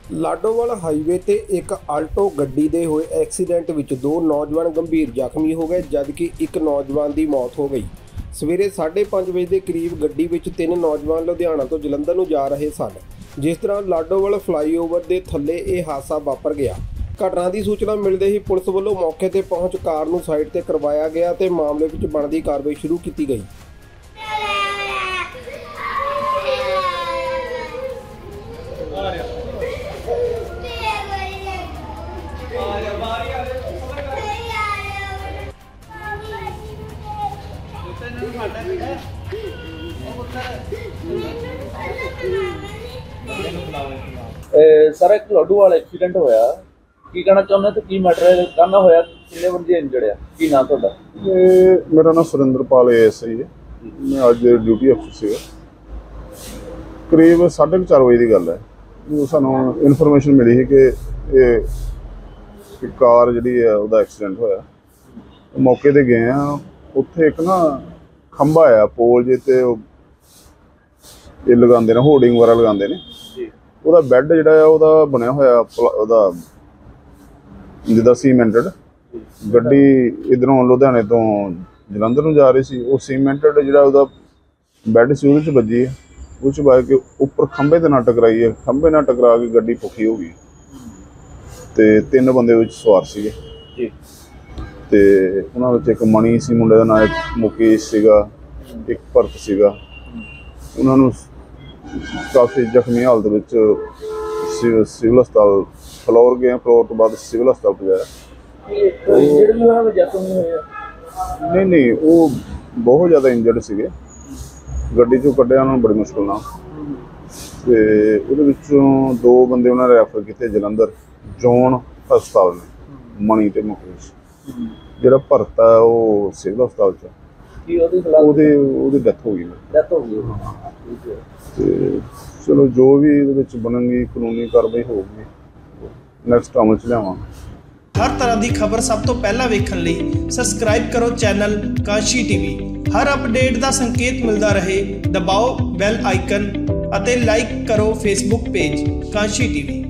Ladowal highway ਤੇ ਇੱਕ Alto ਗੱਡੀ ਦੇ ਹੋਏ ਐਕਸੀਡੈਂਟ ਵਿੱਚ ਦੋ ਨੌਜਵਾਨ ਗੰਭੀਰ ਜ਼ਖਮੀ ਹੋ ਗਏ ਜਦਕਿ ਇੱਕ ਨੌਜਵਾਨ ਦੀ ਮੌਤ ਹੋ ਗਈ। ਸਵੇਰੇ 5:30 ਵਜੇ ਦੇ ਕਰੀਬ ਗੱਡੀ ਵਿੱਚ ਤਿੰਨ ਨੌਜਵਾਨ ਲੁਧਿਆਣਾ ਤੋਂ ਜਲੰਧਰ ਨੂੰ ਜਾ ਰਹੇ ਸਨ। ਜਿਸ ਤਰ੍ਹਾਂ ਲਾਡੋਵਾਲ ਫਲਾਈਓਵਰ ਦੇ ਥੱਲੇ ਇਹ ਹਾਦਸਾ ਵਾਪਰ ਗਿਆ। ਘਟਨਾ ਦੀ ਸੂਚਨਾ ਮਿਲਦੇ ਹੀ ਪੁਲਿਸ ਵੱਲੋਂ ਮੌਕੇ ਤੇ ਪਹੁੰਚ ਕਾਰ ਨੂੰ ਸਾਈਡ ਤੇ ਕਰਵਾਇਆ ਗਿਆ ਤੇ ਮਾਮਲੇ ਵਿੱਚ ਬਣਦੀ ਕਾਰਵਾਈ ਸ਼ੁਰੂ ਕੀਤੀ ਗਈ। सर एक लाडोवाल एक्सीडेंट होया की कहना चाਹੁੰਦੇ ਤੇ ਕੀ ਮੈਟਰ ਕਰਨਾ ਹੋਇਆ ਕਿੰਨੇ ਬੰਦੇ ਇੰਜਰਡ ਆ ਕੀ ਨਾਮ ਤੁਹਾਡਾ? मेरा नाम सुरेंद्रपाल ASI है। मैं अज ड्यूटी अफसर से करीब 4:30 बजे की गल है। जो सानू इनफॉर्मेशन मिली है कि कार जी है एक्सीडेंट होया। मौके पर गए हैं, उत्थे एक ना खंभा है पोल जे ते ये लगाते हैं होर्डिंग वगैरह लगाते हैं। ਉਹਦਾ ਬੈੱਡ ਜਿਹੜਾ ਆ ਉਹਦਾ ਬਣਿਆ ਹੋਇਆ ਉਹਦਾ ਜਿੱਦਾਂ ਸੀਮੈਂਟਡ ਗੱਡੀ ਇਧਰੋਂ ਲੁਧਿਆਣੇ ਤੋਂ ਜਲੰਧਰ ਨੂੰ ਜਾ ਰਹੀ ਸੀ। ਉਹ ਸੀਮੈਂਟਡ ਜਿਹੜਾ ਉਹਦਾ ਬੈੱਡ ਸੀ ਉਹਦੇ 'ਚ ਵੱਜੀ ਹੈ। ਉਹ 'ਚ ਵੱਜ ਕੇ ਉੱਪਰ ਖੰਭੇ ਦੇ ਨਾਲ ਟਕਰਾਈ ਹੈ। ਖੰਭੇ ਨਾਲ ਟਕਰਾ ਕੇ ਗੱਡੀ ਪੁੱਠੀ ਹੋ ਗਈ ਤੇ ਤਿੰਨ ਬੰਦੇ ਵਿੱਚ ਸਵਾਰ ਸੀਗੇ ਜੀ। ਤੇ ਉਹਨਾਂ ਵਿੱਚ ਇੱਕ ਮਣੀ ਸੀ ਮੁੰਡੇ ਦਾ ਨਾਮ, ਮੁਕੇਸ਼ ਸੀਗਾ, ਇੱਕ ਭਰਤ ਸੀਗਾ। ਉਹਨਾਂ ਨੂੰ काफ़ी जख्मी हालत में सिविल अस्पताल फ्लोर गए। फ्लोर तो बाद सिविल अस्पताल पहुँचाया। नहीं वो बहुत ज़्यादा इंजर्ड सीगे। गड्डी चों कढ़िया उन्होंने बड़ी मुश्किल नाल ते उहदे विचों दो बंदे उन्होंने रैफर किए जलंधर जोन हस्पताल ने। मणी ते मुकेश जिहड़ा भरत है वो सिविल अस्पताल च डेथ हो गई। चलो जो भी बनेगी कानूनी कार्रवाई होगी, नैक्सट अमल च लियावांगे। हर तरह की खबर सब तो पहला वेखण लई सबसक्राइब करो चैनल काशी टीवी। हर अपडेट का संकेत मिलता रहे, दबाओ बैल आइकन अते लाइक करो फेसबुक पेज काशी टीवी।